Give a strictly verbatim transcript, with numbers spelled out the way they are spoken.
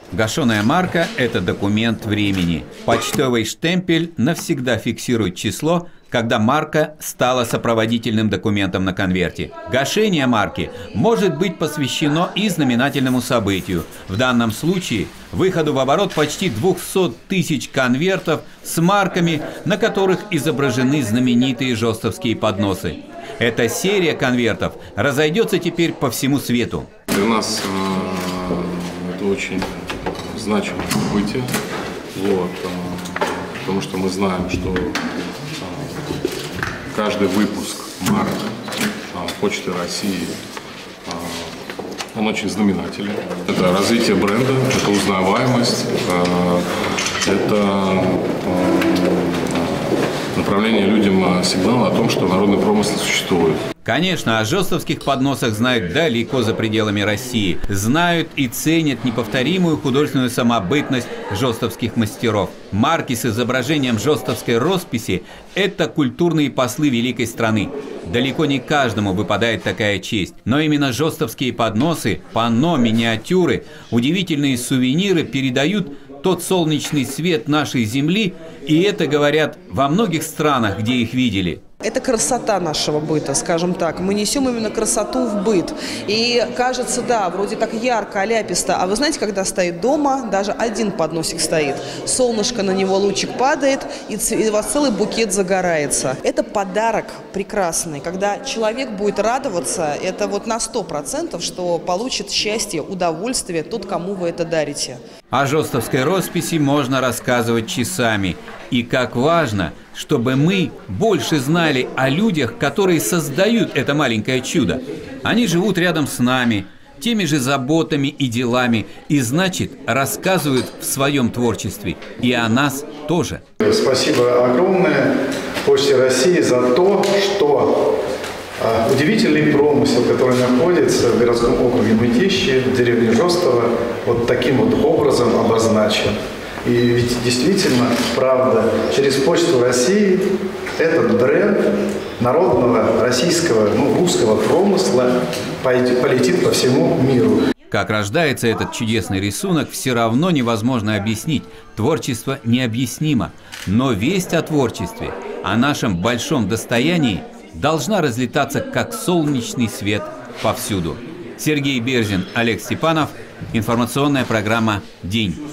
Гашеная марка – это документ времени. Почтовый штемпель навсегда фиксирует число, когда марка стала сопроводительным документом на конверте. Гашение марки может быть посвящено и знаменательному событию. В данном случае выходу в оборот почти двухсот тысяч конвертов с марками, на которых изображены знаменитые жостовские подносы. Эта серия конвертов разойдется теперь по всему свету. Для нас э, это очень значимое событие, вот, э, потому что мы знаем, что э, каждый выпуск марок э, Почты России, э, он очень знаменателен. Это развитие бренда, это узнаваемость, э, это э, направление людям сигнала о том, что народный промысел существует. Конечно, о жостовских подносах знают далеко за пределами России. Знают и ценят неповторимую художественную самобытность жостовских мастеров. Марки с изображением жостовской росписи – это культурные послы великой страны. Далеко не каждому выпадает такая честь. Но именно жостовские подносы, панно, миниатюры, удивительные сувениры передают тот солнечный свет нашей земли, и это говорят во многих странах, где их видели. Это красота нашего быта, скажем так. Мы несем именно красоту в быт. И кажется, да, вроде так ярко, аляписто. А вы знаете, когда стоит дома, даже один подносик стоит, солнышко на него лучик падает, и, и у вас целый букет загорается. Это подарок прекрасный. Когда человек будет радоваться, это вот на сто процентов, что получит счастье, удовольствие тот, кому вы это дарите. О жостовской росписи можно рассказывать часами. И как важно, чтобы мы больше знали о людях, которые создают это маленькое чудо. Они живут рядом с нами, теми же заботами и делами, и значит, рассказывают в своем творчестве. И о нас тоже. Спасибо огромное Почте России за то, что а, удивительный промысел, который находится в городском округе Мытищи, в деревне Жостово, вот таким вот образом обозначен. И ведь действительно, правда, через Почту России этот бренд народного российского, ну, русского промысла полетит по всему миру. Как рождается этот чудесный рисунок, все равно невозможно объяснить. Творчество необъяснимо. Но весть о творчестве, о нашем большом достоянии должна разлетаться, как солнечный свет, повсюду. Сергей Берзин, Олег Степанов. Информационная программа «День».